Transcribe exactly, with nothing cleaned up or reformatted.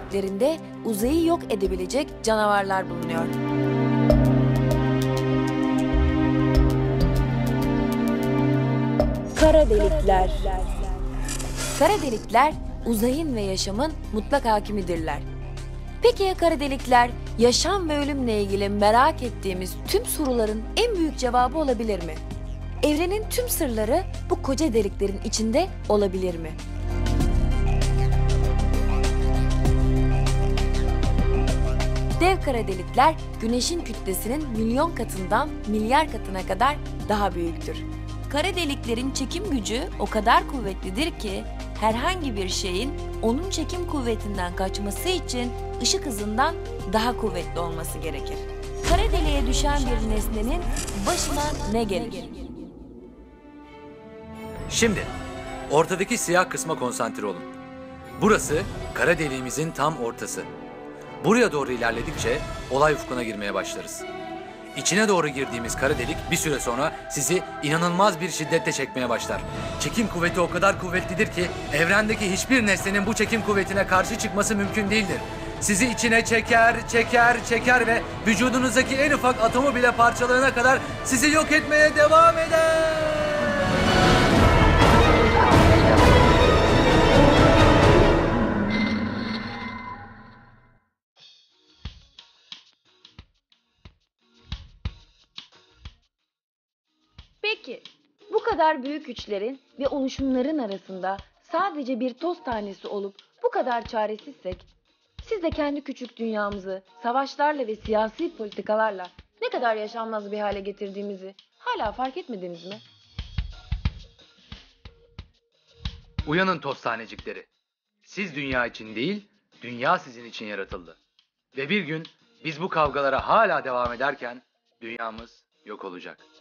deliklerinde uzayı yok edebilecek canavarlar bulunuyor. Kara delikler. Kara delikler uzayın ve yaşamın mutlak hakimidirler. Peki ya kara delikler yaşam ve ölümle ilgili merak ettiğimiz tüm soruların en büyük cevabı olabilir mi? Evrenin tüm sırları bu koca deliklerin içinde olabilir mi? Dev kara delikler Güneş'in kütlesinin milyon katından milyar katına kadar daha büyüktür. Kara deliklerin çekim gücü o kadar kuvvetlidir ki herhangi bir şeyin onun çekim kuvvetinden kaçması için ışık hızından daha kuvvetli olması gerekir. Kara deliğe düşen bir nesnenin başına ne gelir? Şimdi ortadaki siyah kısma konsantre olun. Burası kara deliğimizin tam ortası. Buraya doğru ilerledikçe olay ufkuna girmeye başlarız. İçine doğru girdiğimiz kara delik bir süre sonra sizi inanılmaz bir şiddetle çekmeye başlar. Çekim kuvveti o kadar kuvvetlidir ki evrendeki hiçbir nesnenin bu çekim kuvvetine karşı çıkması mümkün değildir. Sizi içine çeker, çeker, çeker ve vücudunuzdaki en ufak atomu bile parçalayana kadar sizi yok etmeye devam eder. Peki, bu kadar büyük güçlerin ve oluşumların arasında sadece bir toz tanesi olup bu kadar çaresizsek, siz de kendi küçük dünyamızı savaşlarla ve siyasi politikalarla ne kadar yaşanmaz bir hale getirdiğimizi hala fark etmediniz mi? Uyanın toz tanecikleri. Siz dünya için değil, dünya sizin için yaratıldı. Ve bir gün biz bu kavgalara hala devam ederken dünyamız yok olacak.